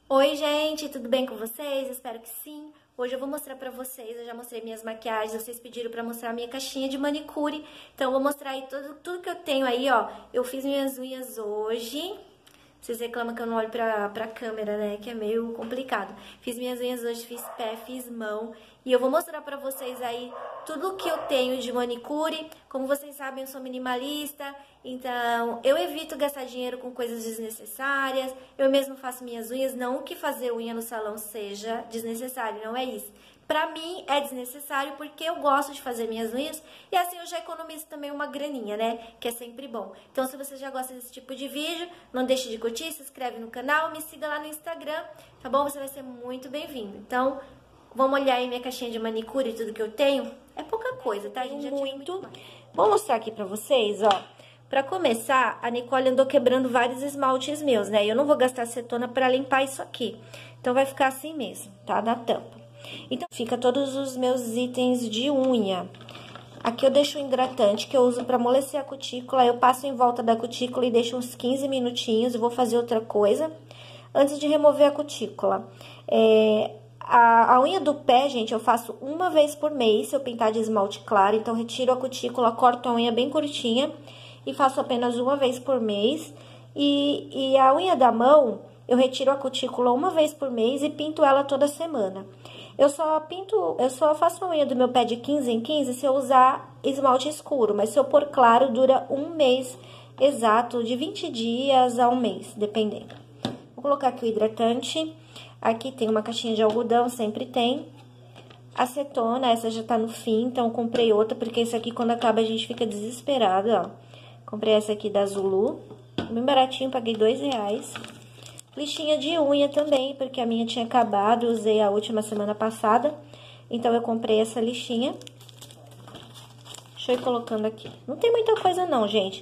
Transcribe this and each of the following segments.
Oi, gente, tudo bem com vocês? Espero que sim. Hoje eu vou mostrar pra vocês, eu já mostrei minhas maquiagens, vocês pediram pra mostrar a minha caixinha de manicure. Então eu vou mostrar aí tudo que eu tenho aí, ó. Eu fiz minhas unhas hoje. Vocês reclamam que eu não olho pra câmera, né? Que é meio complicado. Fiz minhas unhas hoje, fiz pé, fiz mão. E eu vou mostrar pra vocês aí tudo que eu tenho de manicure. Como vocês sabem, eu sou minimalista. Então, eu evito gastar dinheiro com coisas desnecessárias. Eu mesmo faço minhas unhas. Não que fazer unha no salão seja desnecessário, não é isso. Pra mim é desnecessário porque eu gosto de fazer minhas unhas e assim eu já economizo também uma graninha, né? Que é sempre bom. Então se você já gosta desse tipo de vídeo, não deixe de curtir, se inscreve no canal, me siga lá no Instagram, tá bom? Você vai ser muito bem-vindo. Então, vamos olhar aí minha caixinha de manicure e tudo que eu tenho. É pouca coisa, tá? A gente já tinha muito. Vou mostrar aqui pra vocês, ó. Pra começar, a Nicole andou quebrando vários esmaltes meus, né? Eu não vou gastar acetona pra limpar isso aqui. Então vai ficar assim mesmo, tá? Na tampa. Então, fica todos os meus itens de unha. Aqui eu deixo o hidratante, que eu uso pra amolecer a cutícula. Eu passo em volta da cutícula e deixo uns 15 minutinhos. Eu vou fazer outra coisa antes de remover a cutícula. A unha do pé, gente, eu faço uma vez por mês, se eu pintar de esmalte claro. Então, retiro a cutícula, corto a unha bem curtinha e faço apenas uma vez por mês. E a unha da mão, eu retiro a cutícula uma vez por mês e pinto ela toda semana. Eu só faço a unha do meu pé de 15 em 15 se eu usar esmalte escuro, mas se eu pôr claro, dura um mês exato, de 20 dias a um mês, dependendo. Vou colocar aqui o hidratante. Aqui tem uma caixinha de algodão, sempre tem. Acetona, essa já tá no fim, então eu comprei outra, porque esse aqui quando acaba a gente fica desesperado, ó. Comprei essa aqui da Zulu, bem baratinho, paguei R$2. Lixinha de unha também, porque a minha tinha acabado, usei a última semana passada. Então, eu comprei essa lixinha. Deixa eu ir colocando aqui. Não tem muita coisa não, gente.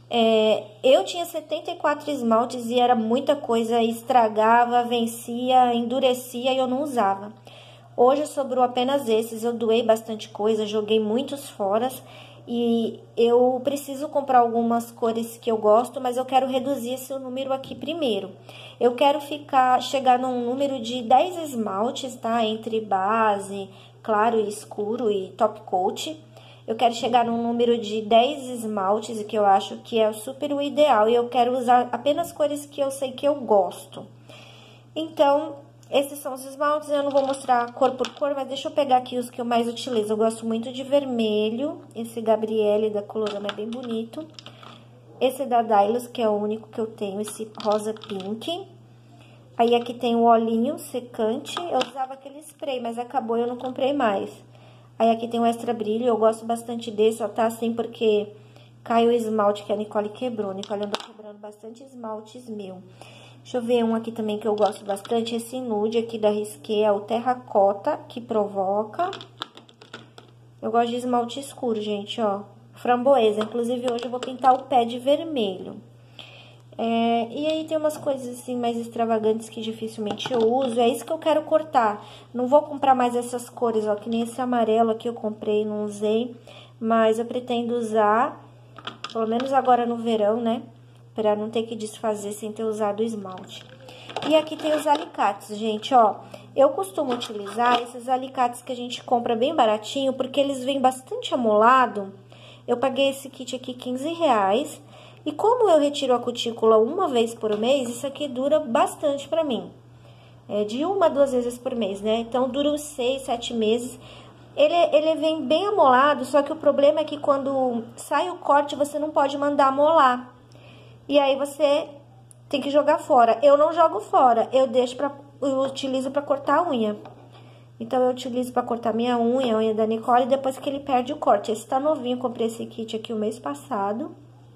Eu tinha 74 esmaltes e era muita coisa, estragava, vencia, endurecia e eu não usava. Hoje sobrou apenas esses, eu doei bastante coisa, joguei muitos fora. E eu preciso comprar algumas cores que eu gosto, mas eu quero reduzir esse número aqui primeiro. Eu quero chegar num número de 10 esmaltes, tá? Entre base, claro e escuro e top coat. Eu quero chegar num número de 10 esmaltes, que eu acho que é super o ideal. E eu quero usar apenas cores que eu sei que eu gosto. Então, esses são os esmaltes, eu não vou mostrar cor por cor, mas deixa eu pegar aqui os que eu mais utilizo. Eu gosto muito de vermelho, esse Gabriele da Colorama é bem bonito. Esse da Dylos, que é o único que eu tenho, esse rosa pink. Aí aqui tem o olhinho secante, eu usava aquele spray, mas acabou, eu não comprei mais. Aí aqui tem o extra brilho, eu gosto bastante desse, ó, tá assim porque caiu o esmalte que a Nicole quebrou. A Nicole andou quebrando bastante esmaltes meu. Deixa eu ver um aqui também que eu gosto bastante, esse nude aqui da Risqué, é o terracota, que provoca. Eu gosto de esmalte escuro, gente, ó, framboesa. Inclusive, hoje eu vou pintar o pé de vermelho. E aí, tem umas coisas assim mais extravagantes que dificilmente eu uso, é isso que eu quero cortar. Não vou comprar mais essas cores, ó, que nem esse amarelo aqui eu comprei, não usei. Mas eu pretendo usar, pelo menos agora no verão, né? Pra não ter que desfazer sem ter usado o esmalte. E aqui tem os alicates, gente, ó. Eu costumo utilizar esses alicates que a gente compra bem baratinho, porque eles vêm bastante amolado. Eu paguei esse kit aqui R$15. E como eu retiro a cutícula uma vez por mês, isso aqui dura bastante pra mim. De 1 a 2 vezes por mês, né? Então, dura uns 6, 7 meses. Ele vem bem amolado, só que o problema é que quando sai o corte, você não pode mandar amolar. E aí, você tem que jogar fora. Eu não jogo fora, eu utilizo pra cortar a unha. Então, eu utilizo pra cortar minha unha, a unha da Nicole, depois que ele perde o corte. Esse tá novinho, eu comprei esse kit aqui o mês passado.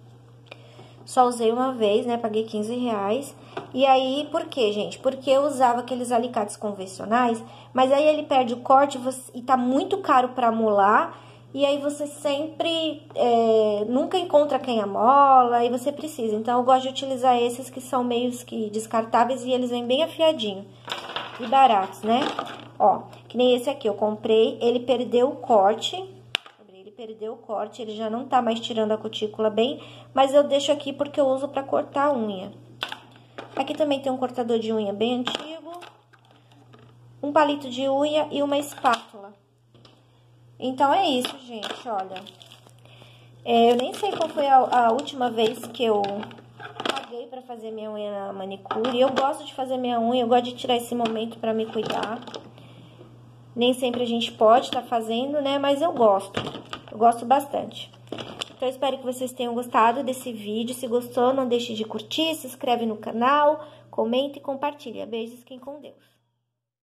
Só usei uma vez, né? Paguei R$15. E aí, por quê, gente? Porque eu usava aqueles alicates convencionais, mas aí ele perde o corte e tá muito caro pra amolar. E aí você sempre nunca encontra quem amola e você precisa. Então, eu gosto de utilizar esses que são meio que descartáveis e eles vêm bem afiadinho e baratos, né? Ó, que nem esse aqui, eu comprei, ele perdeu o corte. Perdeu o corte, ele já não tá mais tirando a cutícula bem, mas eu deixo aqui porque eu uso pra cortar a unha. Aqui também tem um cortador de unha bem antigo, um palito de unha e uma espátula. Então, é isso, gente, olha. Eu nem sei qual foi a última vez que eu paguei pra fazer minha unha na manicure. Eu gosto de fazer minha unha, eu gosto de tirar esse momento pra me cuidar. Nem sempre a gente pode estar fazendo, né? Mas eu gosto bastante. Então, eu espero que vocês tenham gostado desse vídeo. Se gostou, não deixe de curtir, se inscreve no canal, comenta e compartilha. Beijos, fiquem com Deus.